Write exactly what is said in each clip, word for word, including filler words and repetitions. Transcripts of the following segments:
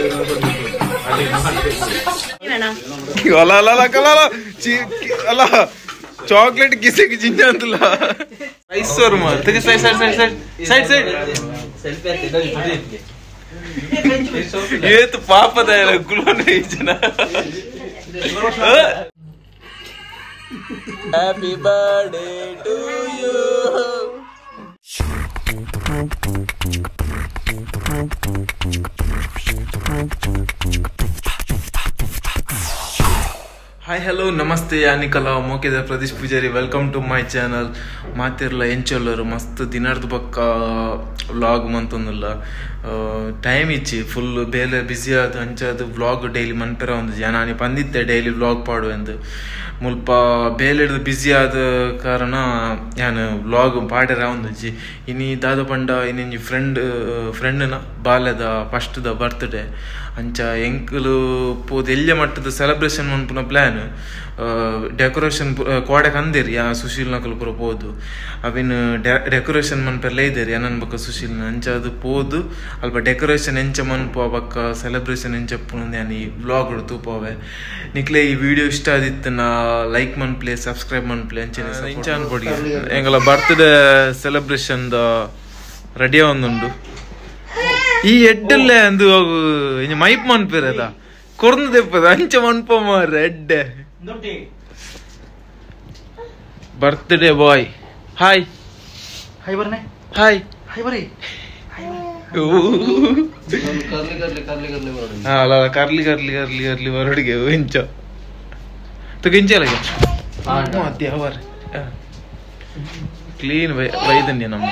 ಅಲ್ಲ ಅಲ್ಲ ಅಲ್ಲ ಅಲ್ಲ ಚಾಕ್ಲೇಟ್ ಕಿಸಿಗೆ ಜಿಂಜ ಅಂತಲ್ಲ ಐಶ್ವರ್ ಮಾರ್ ತೆಗೆ side side side side side side ಏತು ಪಾಪದ ಗುಲಾನ ಜನ happy birthday to you hi hello ನಮಸ್ತೆ ಯಾನಿಕಲ ಮೋಕೆದ Pradeesh Poojari welcome to my channel ಮಾತಿರ್ಲ ಎಂಚಲ್ಲರು ಮಸ್ತ್ ದಿನಾರ್ದು ಪಕ್ಕ ವ್ಲಾಗ್ ಮಂತೊಂದುಲ್ಲ ಟೈಮ್ ಇಚ್ಚಿ ಫುಲ್ ಬೇಲೆ ಬ್ಯುಸಿ ಆದ ಅಂಚದು ವ್ಲಾಗ್ ಡೈಲಿ ಮನ್ಪೆರ ಒಂದು ನಾನು ಬಂದಿದ್ದೆ ಡೈಲಿ ವ್ಲಾಗ್ ಪಾಡು ಎಂದು ಮುಲ್ಪ ಬೇಲೆಡ್ದು ಬ್ಯುಸಿ ಆದ ಕಾರಣ ನಾನು ವ್ಲಾಗ್ ಪಾಡ್ಯರ ಒಂದುಜಿ ಇನಿ ದಾದ ಪಂಡ ಇನ್ನಿ ಫ್ರೆಂಡ್ ಫ್ರೆಂಡ್ನ ಬಾಲ್ಯದ ಫಸ್ಟ್ದ ಬರ್ತ್ಡೇ ಅಂಚ ಎಂಕಲು ಪೋದು ಎಲ್ಯ ಮಟ್ಟದ ಸೆಲೆಬ್ರೇಷನ್ ಮನ್ಪುನ ಪ್ಲ್ಯಾನ್ ಡೆಕೋರೇಷನ್ ಕೋಡೆ ಕಂದಿರಿ ಯಾ ಸುಶೀಲ್ ನಕಲು ಪೂರ ಪೋದು ಅವಿನ್ ಡೆಕೋರೇಷನ್ ಮನ್ಪೆಲ್ಲ ಇದ್ದೀರಿ ಏನನ್ ಬಕ್ಕ ಸುಶೀಲ್ನ ಅಂಚ ಅದು ಪೋದು ಅಲ್ಪ ಡೆಕೋರೇಷನ್ ಎಂಚ ಮನ್ಪು ಬಕ್ಕ ಸೆಲೆಬ್ರೇಷನ್ ಎಂಚಪ್ಪು ನಾನು ಈ ವ್ಲಾಗ್ ತೂಪವೆ ನಿಕ್ಲೆ ಈ ವಿಡಿಯೋ ಇಷ್ಟ ಆದಿತ್ತು ನಾ ಲೈಕ್ ಮನ್ಪ್ಲೆ ಸಬ್ಸ್ಕ್ರೈಬ್ ಮನ್ಪ್ಲೆ ಅಂಚೆ ಇಂಚ ಅನ್ಕೊಡಿ ಎಂಗಲ ಬರ್ತ್ಡೇ ಸೆಲೆಬ್ರೇಷನ್ ರೆಡಿ ಒಂದುಂಡು ಈ ಎಡ್ಡಲ್ಲೇ ಅಂದು ಮೈಪ್ ಮನ್ಪೇರದ ಕೊರ್ದು ತೆಪ್ಪದ ಅಂಚ ಮನ್ಪ ಮಾರ ಎಡ್ಡೆ ಬರ್ತ್ಡೇ ಬಾಯ್ ಹಾಯ್ ಹಾಯ್ ಬರ್ನೆ ಹಾಯ್ ಹಾಯ್ ಬರಿ ಅಲ್ಲ ಕರ್ಲಿ ಕರ್ಲಿ ಕರ್ಲಿ ಕರ್ಲಿ ಹೊರಡಿಗೆ ಇಂಚ ತುಗಿಂಚಲಗೆ ಮತ್ತೆ ಅವರ ಕ್ಲೀನ್ ವೈದನ್ಯ ನಮ್ಮ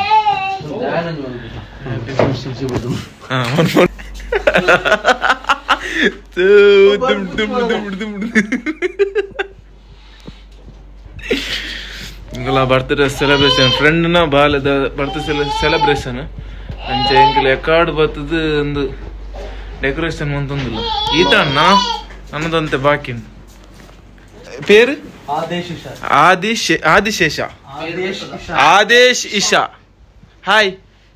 ಬರ್ತ್ಡೇ ಸೆಲೆಬ್ರೇಷನ್ ಫ್ರೆಂಡ್ ನ ಬಾಲ್ಯದ ಬರ್ತ್ಡೇ ಸೆಲೆಬ್ರೇಷನ್ ಅಂಚೆ ಎಂಕಲ್ ಎಕಾರ್ಡ್ ಬರ್ತದ ಒಂದು ಡೆಕೋರೇಷನ್ ಅಂತಂದಿಲ್ಲ ಈತ ಅಣ್ಣ ನನ್ನದಂತೆ ಬಾಕಿ ಪೇರು ಆದಿಶ್ ಆದಿಶೇಷ ಆದೇಶ್ ಇಶಾ ಹಾಯ್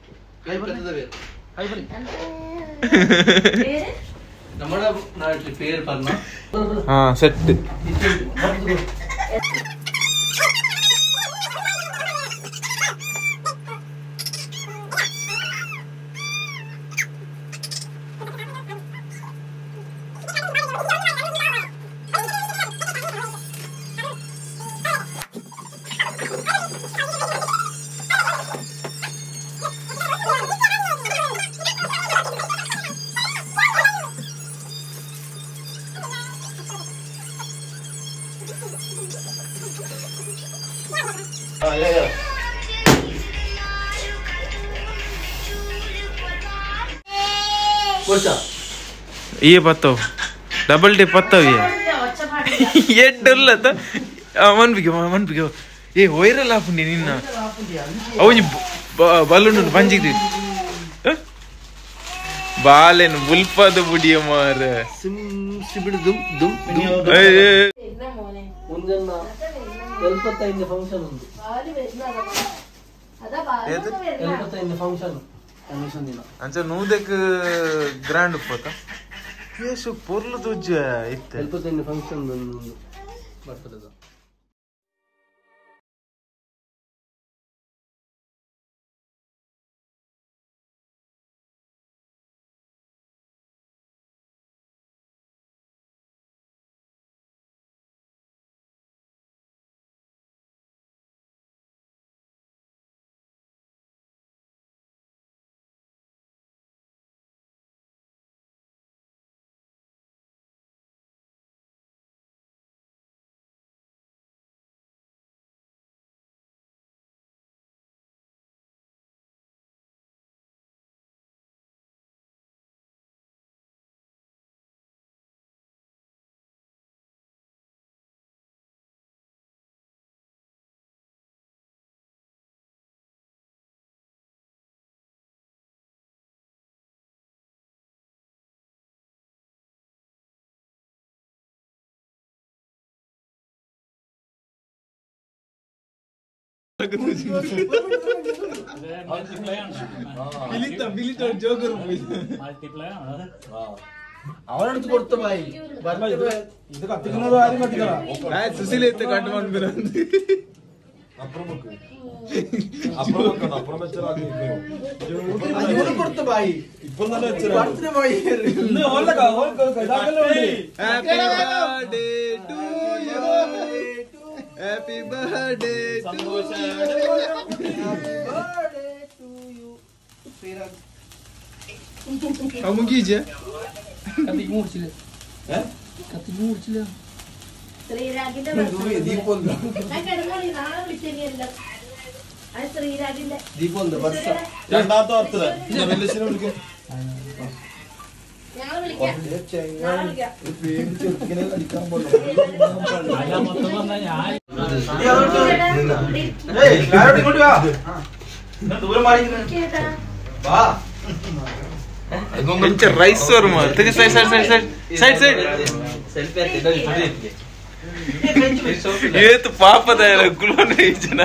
ಹಾ ಸೆಟ್ ये पत्तो डबल डे पत्ता ये ये डर लता मन भी क्यों मन भी क्यों ये वायरल आप नहीं निन्ना अब ये बालून पंजी दी बालेन बुल्पा तो बुढ़िया मार सिम सिबिड़ दुम दुम ಮುಂಜಾನೆ ಎಲ್ಪತ್ತೈದು ಫಂಕ್ಷನ್ ಉಂಟು ಎಲ್ಪತ್ತೈದು ಫಂಕ್ಷನ್ ಕಮಿಷನ್ ದಿನ ಅಂಚ ನೂದೆಕ್ ಗ್ರ್ಯಾಂಡ್ ಉಪ್ಪತ್ತ ಯೇಸು ಪೊರ್ಲು ತುಜ್ಜ ಇತ್ತೆ ಎಲ್ಪತ್ತೈದು ಫಂಕ್ಷನ್ ಬರ್ತದ Milita, milita joker. Multiplayer. അവനടുത്ത് കൊടുത്ത ഭായി ഇത് കത്തിക്കുന്നത് ആരും കത്തിക്കണം. സുശീലത്തെ കാട്ടുമന്ത്രി അപ്പുറം അപ്പുറം വെക്കണം. അപ്പുറം വെച്ചാൽ കൊടുത്ത ഭായി ഇപ്പൊ നല്ല ഹാപ്പി ബർത്ത്ഡേ അമുഖിച്ച കത്തി മൂർച്ചില്ല കത്തി മൂർച്ചില്ല ശ്രീരാഗിന്റെ ശ്രീരാഗിന്റെ രണ്ടാമത്തെ ബർത്ത്ഡേ വെല്ലിസിനെ വിളിക്കും. ഞങ്ങൾ വിളിക്കാം അടിക്കാൻ പോലെ റൈസ് Varma side side side side side ये तो पापा था गुलो नहीं जना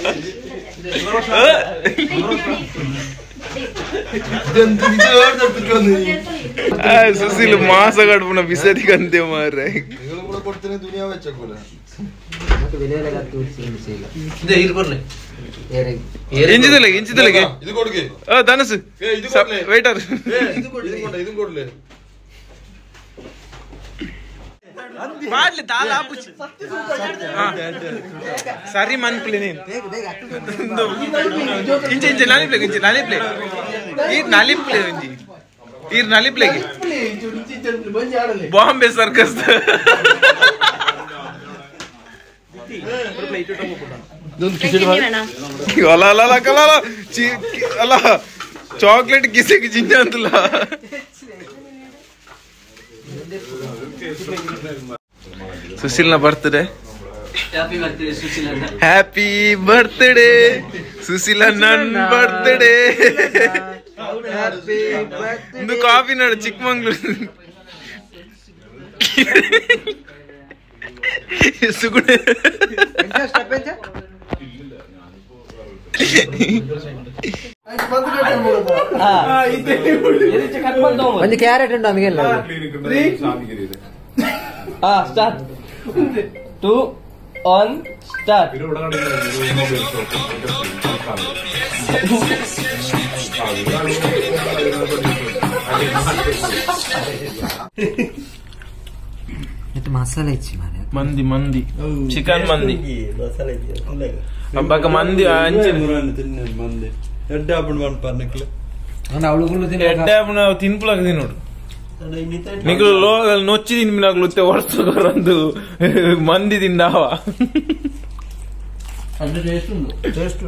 सुशील मास कड़पना बिसरी कंते मार रहे दुनिया വെച്ചോല എഞ്ചിതല്ലേ എഞ്ചിതല്ലേ ഇത് കൊടുക്കേ ആ ധനസ് വെയിറ്റർ ഇത് കൊടുലേ ഇത് കൊടുലേ പാടില്ല താല ആപ്പിച്ച് സറി മൻപിളി നീ ഇഞ്ചി ഇഞ്ചി നാലി പ്ലേ ഇഞ്ചി നാലി പ്ലേ ഈ നാലി പ്ലേ ഇഞ്ചി ഈ നാലി പ്ലേ ಬಾಂಬೆ ಸರ್ಕಸ್ ಅಲ್ಲ ಅಲ್ಲ ಅಲ್ಲ ಕಲ ಅಲ್ಲ ಚಾಕ್ಲೇಟ್ ಕಿಸೆಗೆ ಜಿಂಜ ಅಂತಲ್ಲ ಸುಶೀಲ್ನ ಬರ್ತ್ಡೇ ಹ್ಯಾಪಿ ಬರ್ತ್ಡೇ ಸುಶೀಲ ನನ್ ಬರ್ತ್ಡೇ ಒಂದು ಕಾಫಿ ನೋಡು ಚಿಕ್ಕಮಂಗ್ಳೂರು ಸುಗುಣೆ ಒಂದು ಕ್ಯಾರೆಟ್ ಉಂಟು ಅದಕ್ಕೆಲ್ಲ ಹಾ ಸ್ಟಾರ್ಟ್ ಟು ಒನ್ ಸ್ಟಾರ್ಟ್ ಮಸಾಲೆ ಇಚ್ಚಿ ಮಂದಿ ಮಂದಿ ಚಿಕನ್ ಮಂದಿ ಹಬ್ಬಕ್ಕೆ ಮಂದಿ ಹಂಚಿ ಮಂದಿ ಎಡ್ಡೆ ಹಬ್ಬ ಪನ್ನಕ್ಲೆ ಎಡ್ಡೆ ಹಬ್ಬ ತಿನ್ಪುಲಾಗ ನೋಡು ನಿಗಳು ನೊಚ್ಚಿ ತಿನ್ಪಿನಾಗ್ಲುತ್ತೆ ವರ್ಷರಂದು ಮಂದಿ ತಿಂದಾವ ಅದು ಟೇಸ್ಟ್ ಉಂಟು ಟೇಸ್ಟ್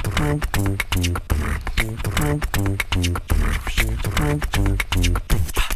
ಉಂಟು